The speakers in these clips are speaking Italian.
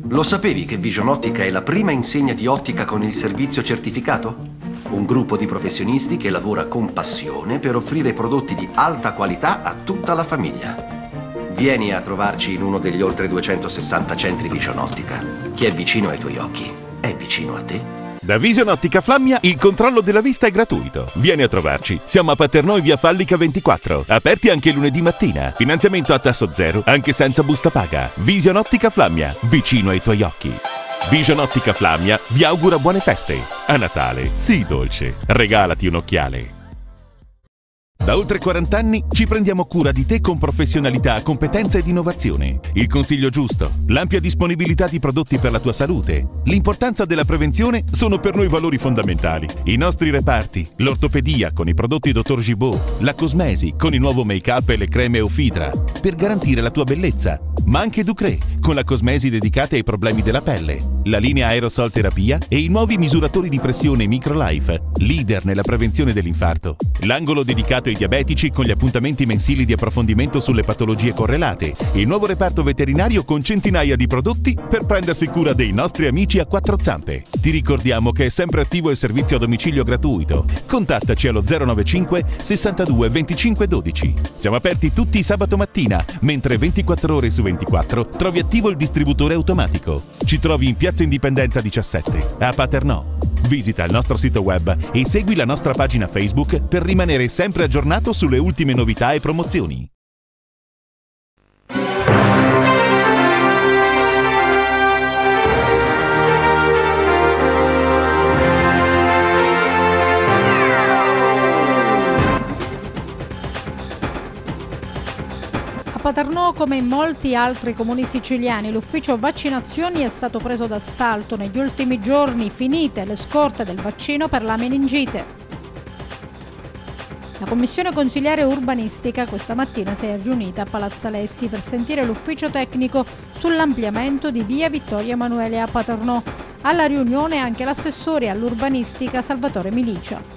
Lo sapevi che Vision Ottica è la prima insegna di ottica con il servizio certificato? Un gruppo di professionisti che lavora con passione per offrire prodotti di alta qualità a tutta la famiglia. Vieni a trovarci in uno degli oltre 260 centri Vision Ottica. Chi è vicino ai tuoi occhi è vicino a te. Da Vision Ottica Flammia il controllo della vista è gratuito. Vieni a trovarci. Siamo a Paternò in via Fallica 24. Aperti anche lunedì mattina. Finanziamento a tasso zero, anche senza busta paga. Vision Ottica Flammia, vicino ai tuoi occhi. Vision Ottica Flammia vi augura buone feste. A Natale, sii dolce. Regalati un occhiale. Da oltre 40 anni ci prendiamo cura di te con professionalità, competenza ed innovazione. Il consiglio giusto, l'ampia disponibilità di prodotti per la tua salute, l'importanza della prevenzione sono per noi valori fondamentali. I nostri reparti, l'ortopedia con i prodotti Dr. Gibaud, la cosmesi con il nuovo make-up e le creme Eufidra per garantire la tua bellezza, ma anche Ducré con la cosmesi dedicata ai problemi della pelle, la linea aerosol terapia e i nuovi misuratori di pressione Microlife, leader nella prevenzione dell'infarto, l'angolo dedicato ai diabetici con gli appuntamenti mensili di approfondimento sulle patologie correlate, il nuovo reparto veterinario con centinaia di prodotti per prendersi cura dei nostri amici a quattro zampe. Ti ricordiamo che è sempre attivo il servizio a domicilio gratuito. Contattaci allo 095 62 25 12. Siamo aperti tutti i sabato mattina, mentre 24 ore su 24 trovi attivo il distributore automatico. Ci trovi in Piazza Indipendenza 17, a Paternò. Visita il nostro sito web e segui la nostra pagina Facebook per rimanere sempre aggiornato sulle ultime novità e promozioni. A Paternò, come in molti altri comuni siciliani, l'ufficio vaccinazioni è stato preso d'assalto negli ultimi giorni, finite le scorte del vaccino per la meningite. La commissione consiliare urbanistica questa mattina si è riunita a Palazzo Alessi per sentire l'ufficio tecnico sull'ampliamento di via Vittorio Emanuele a Paternò. Alla riunione anche l'assessore all'urbanistica Salvatore Milicia.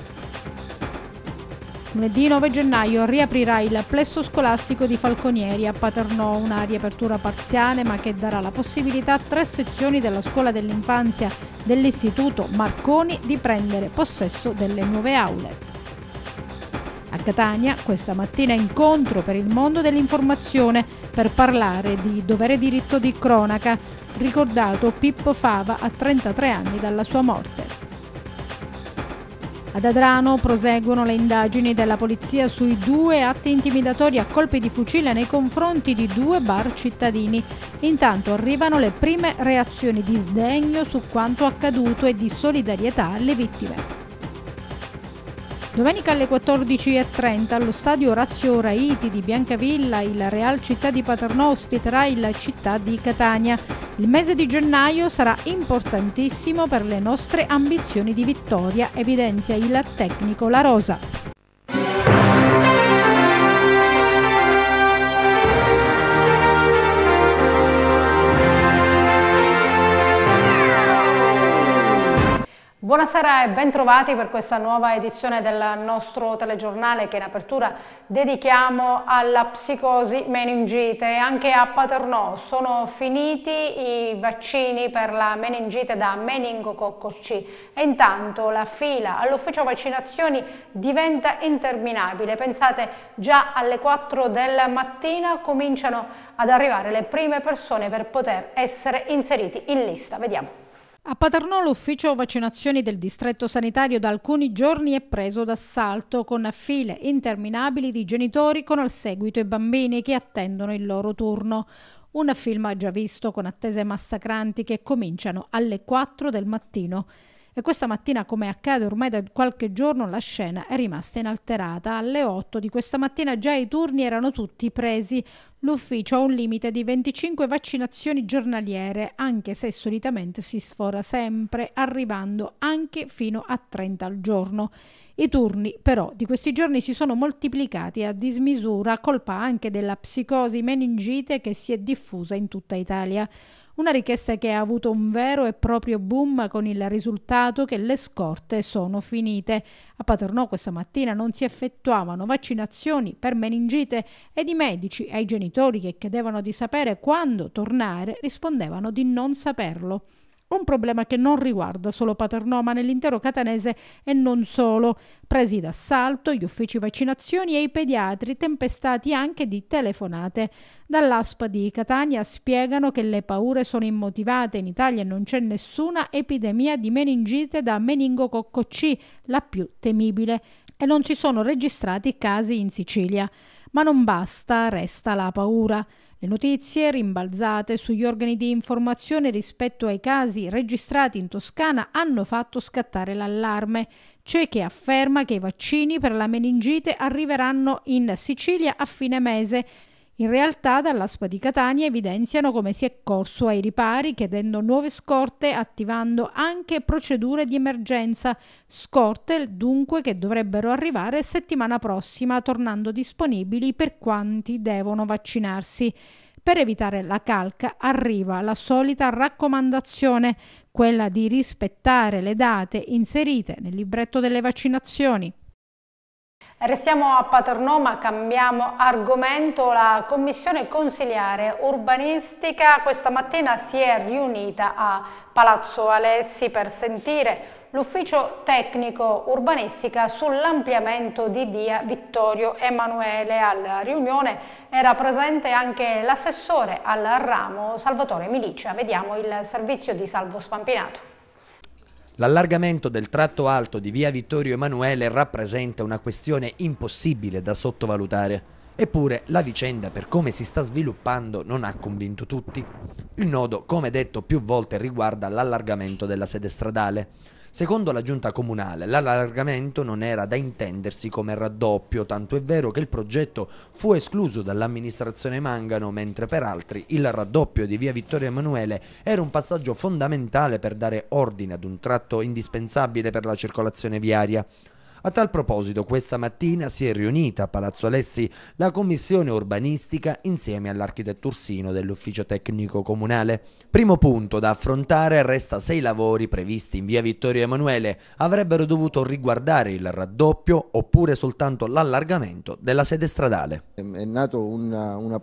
Lunedì 9 gennaio riaprirà il plesso scolastico di Falconieri a Paternò, una riapertura parziale ma che darà la possibilità a 3 sezioni della scuola dell'infanzia dell'istituto Marconi di prendere possesso delle nuove aule. A Catania questa mattina incontro per il mondo dell'informazione per parlare di dovere diritto di cronaca, ricordato Pippo Fava a 33 anni dalla sua morte. Ad Adrano proseguono le indagini della polizia sui 2 atti intimidatori a colpi di fucile nei confronti di 2 bar cittadini. Intanto arrivano le prime reazioni di sdegno su quanto accaduto e di solidarietà alle vittime. Domenica alle 14:30 allo stadio Orazio Raiti di Biancavilla il Real Città di Paternò ospiterà il Città di Catania. Il mese di gennaio sarà importantissimo per le nostre ambizioni di vittoria, evidenzia il tecnico La Rosa. Buonasera e bentrovati per questa nuova edizione del nostro telegiornale che in apertura dedichiamo alla psicosi meningite. Anche a Paternò sono finiti i vaccini per la meningite da meningococco C e intanto la fila all'ufficio vaccinazioni diventa interminabile. Pensate, già alle 4 del mattino cominciano ad arrivare le prime persone per poter essere inseriti in lista. Vediamo. A Paternò l'ufficio vaccinazioni del distretto sanitario da alcuni giorni è preso d'assalto con file interminabili di genitori con al seguito i bambini che attendono il loro turno. Un film già visto con attese massacranti che cominciano alle 4 del mattino. E questa mattina, come accade ormai da qualche giorno, la scena è rimasta inalterata. Alle 8 di questa mattina già i turni erano tutti presi. L'ufficio ha un limite di 25 vaccinazioni giornaliere, anche se solitamente si sfora sempre, arrivando anche fino a 30 al giorno. I turni però di questi giorni si sono moltiplicati a dismisura, colpa anche della psicosi meningite che si è diffusa in tutta Italia. Una richiesta che ha avuto un vero e proprio boom con il risultato che le scorte sono finite. A Paternò questa mattina non si effettuavano vaccinazioni per meningite ed i medici ai genitori che chiedevano di sapere quando tornare rispondevano di non saperlo. Un problema che non riguarda solo Paternò, ma nell'intero catanese e non solo. Presi d'assalto gli uffici vaccinazioni e i pediatri, tempestati anche di telefonate. Dall'ASP di Catania spiegano che le paure sono immotivate. In Italia non c'è nessuna epidemia di meningite da meningococco C, la più temibile, e non si sono registrati casi in Sicilia. Ma non basta, resta la paura. Le notizie rimbalzate sugli organi di informazione rispetto ai casi registrati in Toscana hanno fatto scattare l'allarme. C'è chi afferma che i vaccini per la meningite arriveranno in Sicilia a fine mese. In realtà dall'ASP di Catania evidenziano come si è corso ai ripari chiedendo nuove scorte, attivando anche procedure di emergenza. Scorte dunque che dovrebbero arrivare settimana prossima, tornando disponibili per quanti devono vaccinarsi. Per evitare la calca arriva la solita raccomandazione, quella di rispettare le date inserite nel libretto delle vaccinazioni. Restiamo a Paternò ma cambiamo argomento. La commissione consiliare urbanistica questa mattina si è riunita a Palazzo Alessi per sentire l'ufficio tecnico urbanistica sull'ampliamento di via Vittorio Emanuele. Alla riunione era presente anche l'assessore al ramo Salvatore Milicia. Vediamo il servizio di Salvo Spampinato. L'allargamento del tratto alto di via Vittorio Emanuele rappresenta una questione impossibile da sottovalutare. Eppure la vicenda, per come si sta sviluppando, non ha convinto tutti. Il nodo, come detto più volte, riguarda l'allargamento della sede stradale. Secondo la giunta comunale, l'allargamento non era da intendersi come raddoppio, tanto è vero che il progetto fu escluso dall'amministrazione Mangano, mentre per altri il raddoppio di via Vittorio Emanuele era un passaggio fondamentale per dare ordine ad un tratto indispensabile per la circolazione viaria. A tal proposito, questa mattina si è riunita a Palazzo Alessi la commissione urbanistica insieme all'architetto Ursino dell'ufficio tecnico comunale. Primo punto da affrontare resta se i lavori previsti in via Vittorio Emanuele avrebbero dovuto riguardare il raddoppio oppure soltanto l'allargamento della sede stradale. È nato una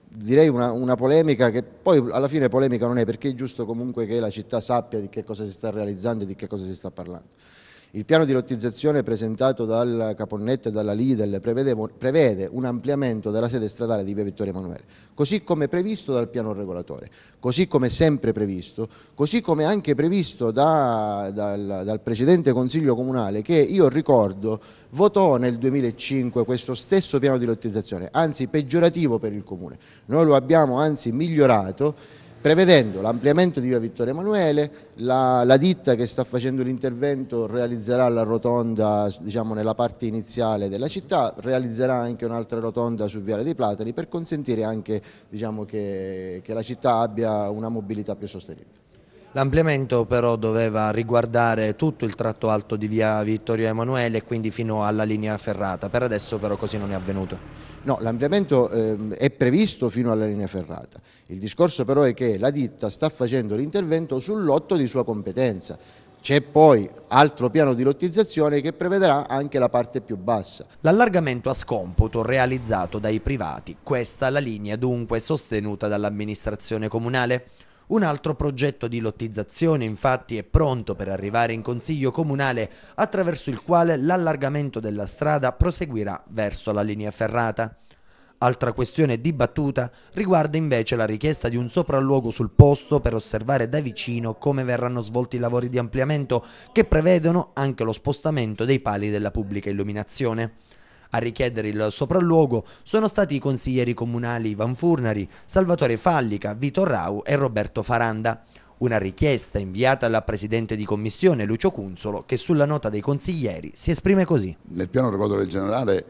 polemica che poi alla fine polemica non è, perché è giusto comunque che la città sappia di che cosa si sta realizzando e di che cosa si sta parlando. Il piano di lottizzazione presentato dal Caponnetto e dalla Lidl prevede un ampliamento della sede stradale di via Vittorio Emanuele, così come previsto dal piano regolatore, così come sempre previsto, così come anche previsto dal precedente Consiglio Comunale che, io ricordo, votò nel 2005 questo stesso piano di lottizzazione, anzi peggiorativo per il Comune. Noi lo abbiamo anzi migliorato, prevedendo l'ampliamento di via Vittorio Emanuele. La ditta che sta facendo l'intervento realizzerà la rotonda, diciamo, nella parte iniziale della città, realizzerà anche un'altra rotonda su Viale dei Platani per consentire anche, diciamo, che la città abbia una mobilità più sostenibile. L'ampliamento però doveva riguardare tutto il tratto alto di via Vittorio Emanuele e quindi fino alla linea ferrata. Per adesso però così non è avvenuto. No, l'ampliamento è previsto fino alla linea ferrata. Il discorso però è che la ditta sta facendo l'intervento sul lotto di sua competenza. C'è poi altro piano di lottizzazione che prevederà anche la parte più bassa. L'allargamento a scomputo realizzato dai privati, questa la linea dunque sostenuta dall'amministrazione comunale. Un altro progetto di lottizzazione infatti è pronto per arrivare in Consiglio Comunale, attraverso il quale l'allargamento della strada proseguirà verso la linea ferrata. Altra questione dibattuta riguarda invece la richiesta di un sopralluogo sul posto per osservare da vicino come verranno svolti i lavori di ampliamento, che prevedono anche lo spostamento dei pali della pubblica illuminazione. A richiedere il sopralluogo sono stati i consiglieri comunali Ivan Furnari, Salvatore Fallica, Vito Rau e Roberto Faranda. Una richiesta inviata alla Presidente di Commissione Lucio Cunzolo, che sulla nota dei consiglieri si esprime così. Nel piano regolatore generale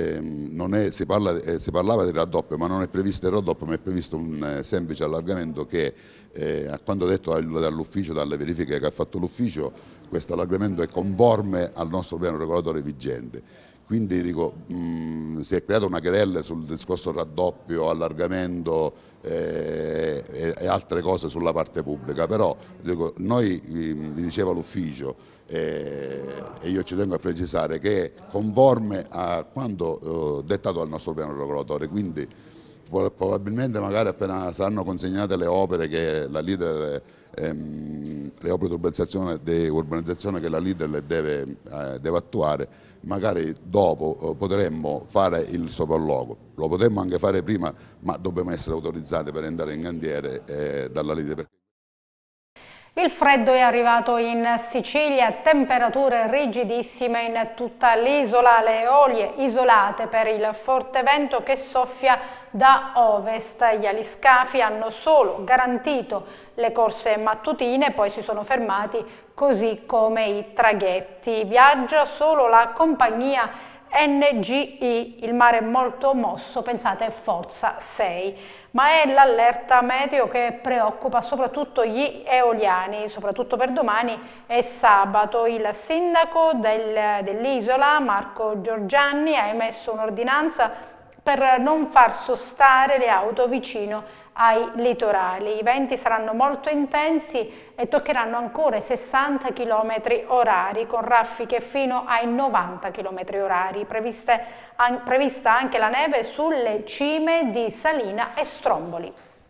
si parlava di raddoppio, ma non è previsto il raddoppio, ma è previsto un semplice allargamento che, a quanto detto dall'ufficio, dalle verifiche che ha fatto l'ufficio, questo allargamento è conforme al nostro piano regolatore vigente, Quindi dico, si è creata una querella sul discorso raddoppio, allargamento e altre cose sulla parte pubblica, però dico, noi, vi diceva l'ufficio, e io ci tengo a precisare che è conforme a quanto dettato dal nostro piano regolatore, quindi probabilmente magari appena saranno consegnate le opere che la leader, le opere di urbanizzazione che la leader le deve attuare, magari dopo potremmo fare il sopralluogo. Lo potremmo anche fare prima, ma dobbiamo essere autorizzati per andare in cantiere dalla leader. Il freddo è arrivato in Sicilia, temperature rigidissime in tutta l'isola, le olie isolate per il forte vento che soffia da ovest. Gli aliscafi hanno solo garantito le corse mattutine, poi si sono fermati così come i traghetti. Viaggia solo la compagnia NGI, il mare è molto mosso, pensate forza 6, ma è l'allerta meteo che preoccupa soprattutto gli eoliani, soprattutto per domani e sabato. Il sindaco dell'isola, Marco Giorgianni, ha emesso un'ordinanza per non far sostare le auto vicino ai litorali. I venti saranno molto intensi e toccheranno ancora i 60 km/h con raffiche fino ai 90 km/h. Prevista anche la neve sulle cime di Salina e Stromboli.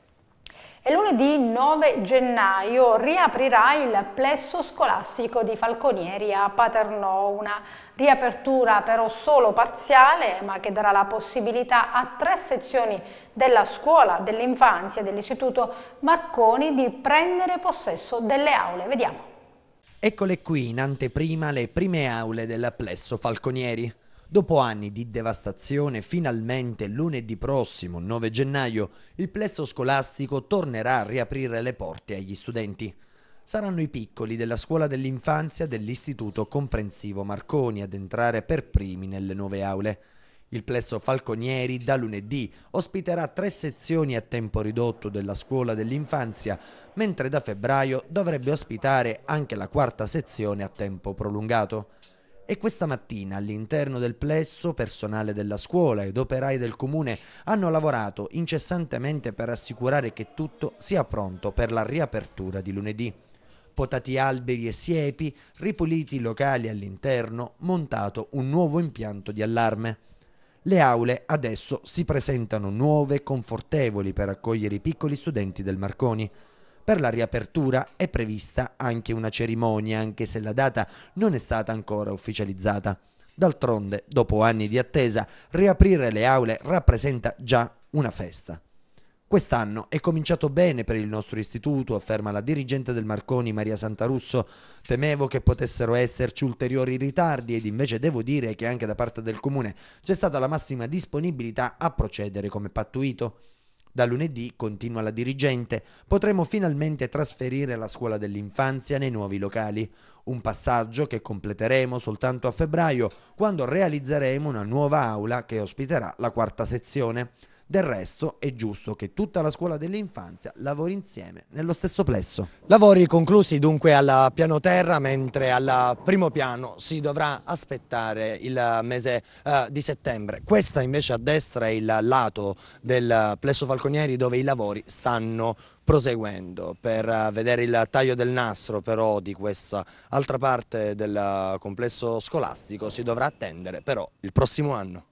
E lunedì 9 gennaio riaprirà il plesso scolastico di Falconieri a Paternò, una riapertura però solo parziale, ma che darà la possibilità a 3 sezioni della scuola dell'infanzia e dell'istituto Marconi di prendere possesso delle aule. Vediamo. Eccole qui in anteprima le prime aule del plesso Falconieri. Dopo anni di devastazione, finalmente lunedì prossimo, 9 gennaio, il plesso scolastico tornerà a riaprire le porte agli studenti. Saranno i piccoli della scuola dell'infanzia dell'Istituto Comprensivo Marconi ad entrare per primi nelle nuove aule. Il plesso Falconieri da lunedì ospiterà 3 sezioni a tempo ridotto della scuola dell'infanzia, mentre da febbraio dovrebbe ospitare anche la 4ª sezione a tempo prolungato. E questa mattina all'interno del plesso personale della scuola ed operai del comune hanno lavorato incessantemente per assicurare che tutto sia pronto per la riapertura di lunedì. Potati alberi e siepi, ripuliti i locali all'interno, montato un nuovo impianto di allarme. Le aule adesso si presentano nuove e confortevoli per accogliere i piccoli studenti del Marconi. Per la riapertura è prevista anche una cerimonia, anche se la data non è stata ancora ufficializzata. D'altronde, dopo anni di attesa, riaprire le aule rappresenta già una festa. Quest'anno è cominciato bene per il nostro istituto, afferma la dirigente del Marconi Maria Santarusso. Temevo che potessero esserci ulteriori ritardi ed invece devo dire che anche da parte del comune c'è stata la massima disponibilità a procedere come pattuito. Da lunedì, continua la dirigente, potremo finalmente trasferire la scuola dell'infanzia nei nuovi locali. Un passaggio che completeremo soltanto a febbraio, quando realizzeremo una nuova aula che ospiterà la 4ª sezione. Del resto è giusto che tutta la scuola dell'infanzia lavori insieme nello stesso plesso. Lavori conclusi dunque al piano terra, mentre al primo piano si dovrà aspettare il mese di settembre. Questa invece a destra è il lato del plesso Falconieri dove i lavori stanno proseguendo. Per vedere il taglio del nastro però di questa altra parte del complesso scolastico si dovrà attendere però il prossimo anno.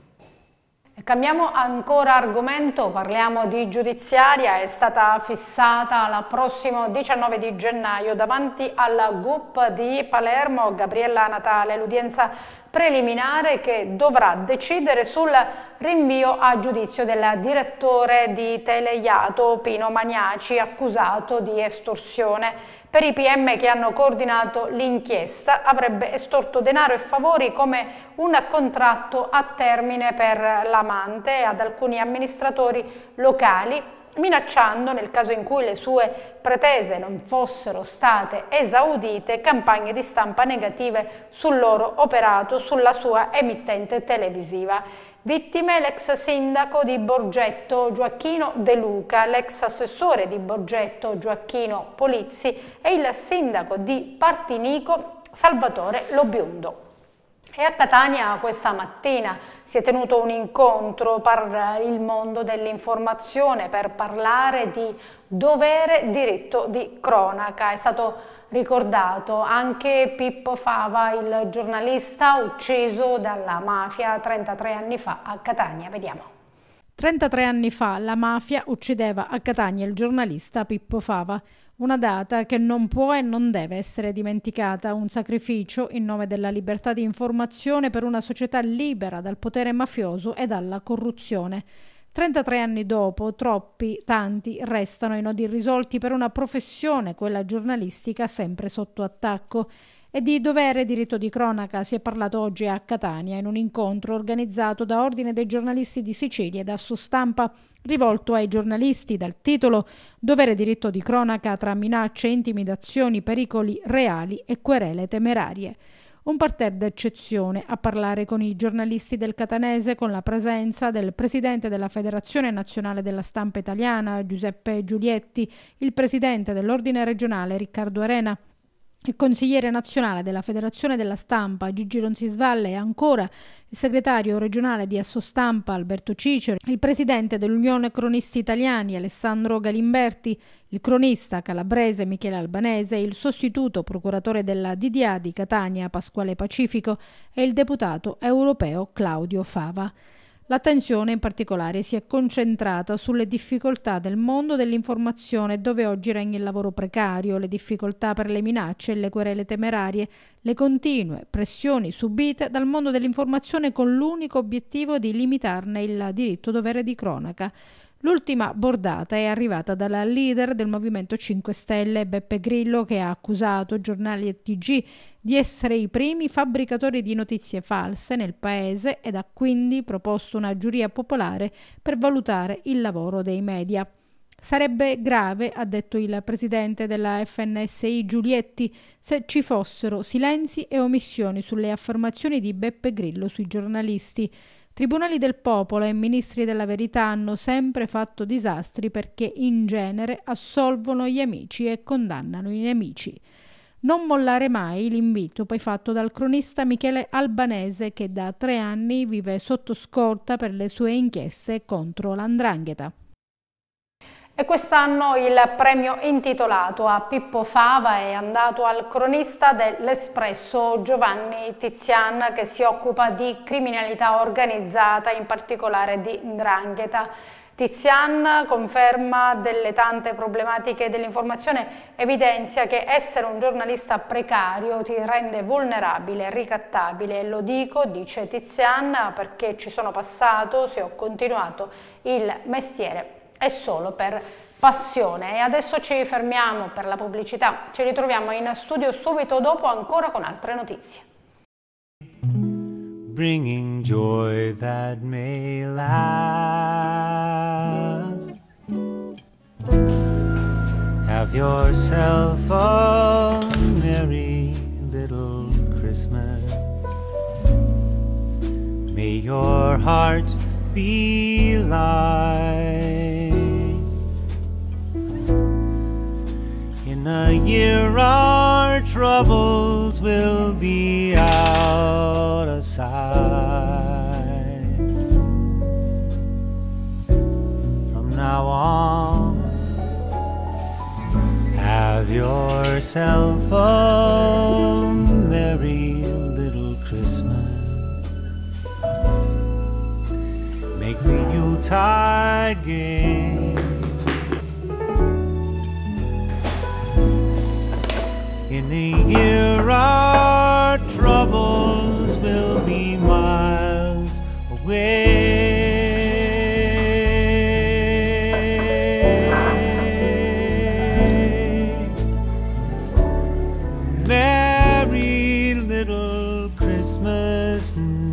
Cambiamo ancora argomento, parliamo di giudiziaria. È stata fissata al prossimo 19 di gennaio davanti al GUP di Palermo Gabriella Natale, l'udienza preliminare che dovrà decidere sul rinvio a giudizio del direttore di Teleiato Pino Magnaci, accusato di estorsione. Per i PM che hanno coordinato l'inchiesta avrebbe estorto denaro e favori come un contratto a termine per l'amante e ad alcuni amministratori locali, minacciando, nel caso in cui le sue pretese non fossero state esaudite, campagne di stampa negative sul loro operato, sulla sua emittente televisiva. Vittime l'ex sindaco di Borgetto Gioacchino De Luca, l'ex assessore di Borgetto Gioacchino Polizzi e il sindaco di Partinico Salvatore Lo Biondo. E a Catania questa mattina si è tenuto un incontro per il mondo dell'informazione per parlare di dovere diritto di cronaca. È stato ricordato anche Pippo Fava, il giornalista ucciso dalla mafia 33 anni fa a Catania. Vediamo. 33 anni fa la mafia uccideva a Catania il giornalista Pippo Fava. Una data che non può e non deve essere dimenticata, un sacrificio in nome della libertà di informazione per una società libera dal potere mafioso e dalla corruzione. 33 anni dopo, tanti, restano i nodi irrisolti per una professione, quella giornalistica, sempre sotto attacco. E di dovere diritto di cronaca si è parlato oggi a Catania in un incontro organizzato da Ordine dei giornalisti di Sicilia e da Assostampa, rivolto ai giornalisti dal titolo Dovere diritto di cronaca tra minacce, intimidazioni, pericoli reali e querele temerarie. Un parterre d'eccezione a parlare con i giornalisti del catanese, con la presenza del presidente della Federazione Nazionale della Stampa Italiana Giuseppe Giulietti, il presidente dell'Ordine regionale Riccardo Arena, il consigliere nazionale della Federazione della Stampa Gigi Ronzisvalle e ancora il segretario regionale di Assostampa Alberto Cicero, il presidente dell'Unione Cronisti Italiani Alessandro Galimberti, il cronista calabrese Michele Albanese, il sostituto procuratore della DDA di Catania Pasquale Pacifico e il deputato europeo Claudio Fava. L'attenzione in particolare si è concentrata sulle difficoltà del mondo dell'informazione, dove oggi regna il lavoro precario, le difficoltà per le minacce e le querele temerarie, le continue pressioni subite dal mondo dell'informazione con l'unico obiettivo di limitarne il diritto-dovere di cronaca. L'ultima bordata è arrivata dalla leader del Movimento 5 Stelle, Beppe Grillo, che ha accusato giornali e TG di essere i primi fabbricatori di notizie false nel paese ed ha quindi proposto una giuria popolare per valutare il lavoro dei media. Sarebbe grave, ha detto il presidente della FNSI Giulietti, se ci fossero silenzi e omissioni sulle affermazioni di Beppe Grillo sui giornalisti. Tribunali del popolo e ministri della verità hanno sempre fatto disastri perché in genere assolvono gli amici e condannano i nemici. Non mollare mai l'invito poi fatto dal cronista Michele Albanese, che da 3 anni vive sotto scorta per le sue inchieste contro l''ndrangheta. E quest'anno il premio intitolato a Pippo Fava è andato al cronista dell'Espresso Giovanni Tizian, che si occupa di criminalità organizzata, in particolare di 'ndrangheta. Tizian conferma delle tante problematiche dell'informazione, evidenzia che essere un giornalista precario ti rende vulnerabile e ricattabile. E lo dico, dice Tizian, perché ci sono passato, se ho continuato il mestiere è solo per passione. E adesso ci fermiamo per la pubblicità, ci ritroviamo in studio subito dopo ancora con altre notizie. Bringing joy that may last. Have yourself a merry little Christmas. May your heart be light. In a year our troubles will be out of sight. From now on, have yourself a merry little Christmas. Make the Yuletide gay. In a year our troubles will be miles away. Merry little Christmas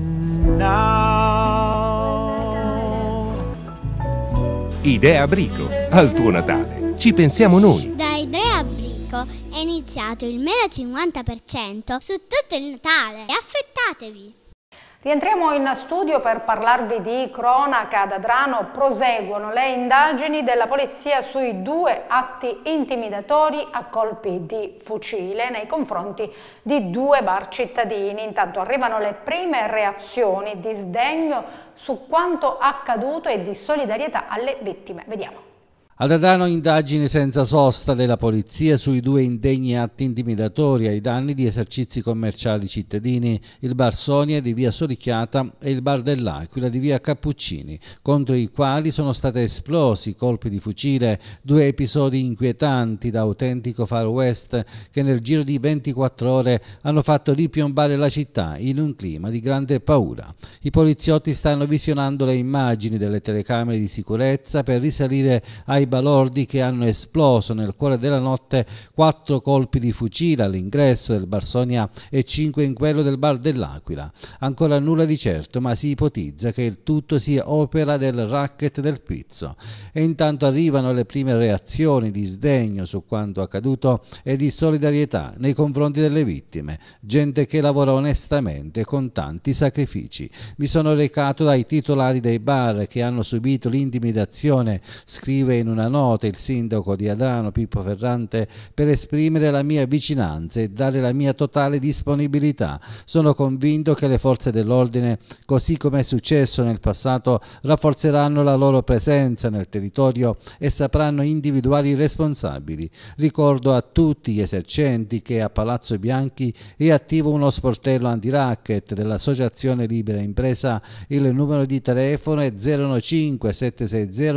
now. Idea Brico, al tuo Natale ci pensiamo noi. Da Idea Brico è iniziato il meno 50% su tutto il Natale. Affrettatevi! Rientriamo in studio per parlarvi di cronaca. Ad Adrano proseguono le indagini della polizia sui 2 atti intimidatori a colpi di fucile nei confronti di 2 bar cittadini. Intanto arrivano le prime reazioni di sdegno su quanto accaduto e di solidarietà alle vittime. Vediamo. Ad Adrano indagini senza sosta della polizia sui 2 indegni atti intimidatori ai danni di esercizi commerciali cittadini, il bar Sonia di via Solicchiata e il bar dell'Aquila di via Cappuccini, contro i quali sono stati esplosi colpi di fucile, 2 episodi inquietanti da autentico Far West che nel giro di 24 ore hanno fatto ripiombare la città in un clima di grande paura. I poliziotti stanno visionando le immagini delle telecamere di sicurezza per risalire ai balordi che hanno esploso nel cuore della notte 4 colpi di fucile all'ingresso del bar Sonia e 5 in quello del bar dell'Aquila. Ancora nulla di certo, ma si ipotizza che il tutto sia opera del racket del pizzo. E intanto arrivano le prime reazioni di sdegno su quanto accaduto e di solidarietà nei confronti delle vittime, gente che lavora onestamente con tanti sacrifici. Mi sono recato dai titolari dei bar che hanno subito l'intimidazione, scrive in una nota il sindaco di Adrano Pippo Ferrante, per esprimere la mia vicinanza e dare la mia totale disponibilità. Sono convinto che le forze dell'ordine, così come è successo nel passato, rafforzeranno la loro presenza nel territorio e sapranno individuare i responsabili. Ricordo a tutti gli esercenti che a Palazzo Bianchi è attivo uno sportello anti-racket dell'Associazione Libera Impresa. Il numero di telefono è 015 760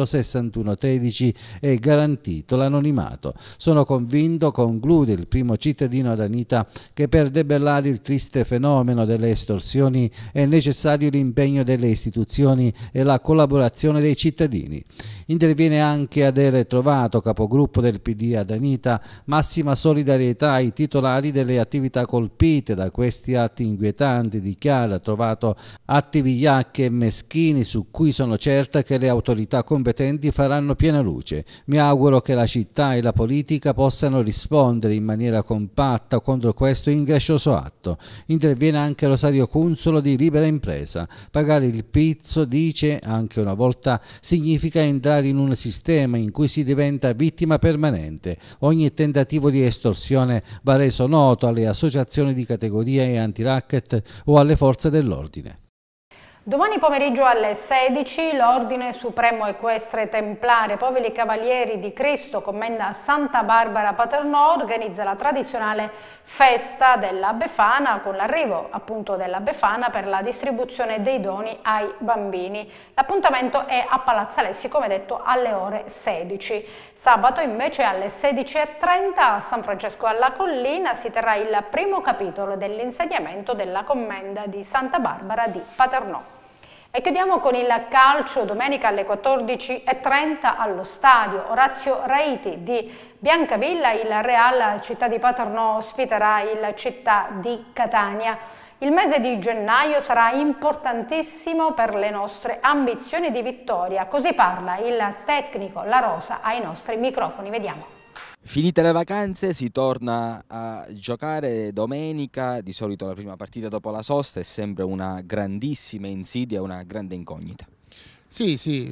6113 e garantito l'anonimato. Sono convinto, conclude il primo cittadino adanita, che per debellare il triste fenomeno delle estorsioni è necessario l'impegno delle istituzioni e la collaborazione dei cittadini. Interviene anche Adele Trovato, capogruppo del PD adanita. Massima solidarietà ai titolari delle attività colpite da questi atti inquietanti, dichiara Trovato, atti vigliacchi e meschini su cui sono certa che le autorità competenti faranno piena luce. Mi auguro che la città e la politica possano rispondere in maniera compatta contro questo ingrescioso atto. Interviene anche Rosario Cunzolo di Libera Impresa. Pagare il pizzo, dice, anche una volta significa entrare in un sistema in cui si diventa vittima permanente. Ogni tentativo di estorsione va reso noto alle associazioni di categoria e anti-racket o alle forze dell'ordine. Domani pomeriggio alle 16 l'Ordine Supremo Equestre Templare Poveri Cavalieri di Cristo Commenda Santa Barbara Paternò organizza la tradizionale festa della Befana con l'arrivo appunto della Befana per la distribuzione dei doni ai bambini. L'appuntamento è a Palazzo Alessi, come detto, alle ore 16. Sabato invece alle 16:30 a San Francesco alla Collina si terrà il primo capitolo dell'insediamento della commenda di Santa Barbara di Paternò. E chiudiamo con il calcio. Domenica alle 14:30 allo stadio Orazio Reiti di Biancavilla il Real Città di Paternò ospiterà il Città di Catania. Il mese di gennaio sarà importantissimo per le nostre ambizioni di vittoria, così parla il tecnico La Rosa ai nostri microfoni. Vediamo. Finite le vacanze si torna a giocare domenica, di solito la prima partita dopo la sosta è sempre una grandissima insidia, una grande incognita. Sì,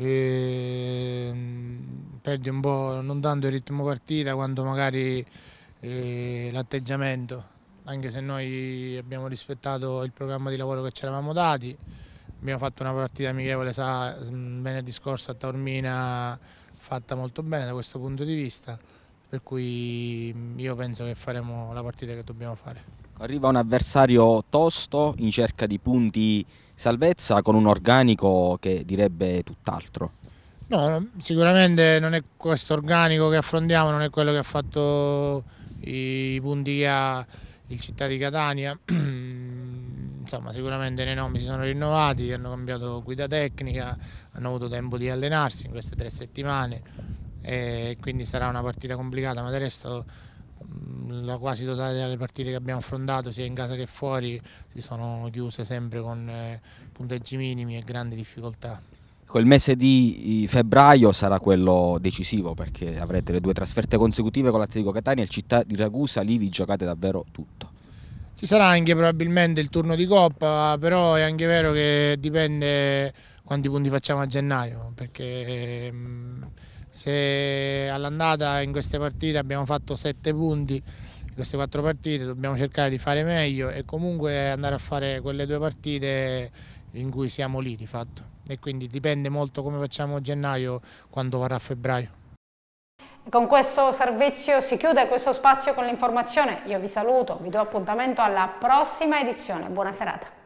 perdi un po' non tanto il ritmo partita quanto magari l'atteggiamento, anche se noi abbiamo rispettato il programma di lavoro che ci eravamo dati. Abbiamo fatto una partita amichevole venerdì scorso a Taormina, fatta molto bene da questo punto di vista. Per cui io penso che faremo la partita che dobbiamo fare. Arriva un avversario tosto in cerca di punti salvezza con un organico che direbbe tutt'altro. No, sicuramente non è questo organico che affrontiamo, non è quello che ha fatto i punti che ha il Città di Catania. Insomma, sicuramente nei nomi si sono rinnovati, hanno cambiato guida tecnica, hanno avuto tempo di allenarsi in queste 3 settimane. E quindi sarà una partita complicata, ma del resto la quasi totalità delle partite che abbiamo affrontato sia in casa che fuori si sono chiuse sempre con punteggi minimi e grandi difficoltà. Quel mese di febbraio sarà quello decisivo perché avrete le 2 trasferte consecutive con l'Atletico Catania e il Città di Ragusa, lì vi giocate davvero tutto. Ci sarà anche probabilmente il turno di Coppa, però è anche vero che dipende quanti punti facciamo a gennaio, perché se all'andata in queste partite abbiamo fatto 7 punti, in queste 4 partite dobbiamo cercare di fare meglio e comunque andare a fare quelle 2 partite in cui siamo lì di fatto, e quindi dipende molto come facciamo a gennaio quando varrà febbraio. Con questo servizio si chiude questo spazio con l'informazione. Io vi saluto, vi do appuntamento alla prossima edizione. Buona serata.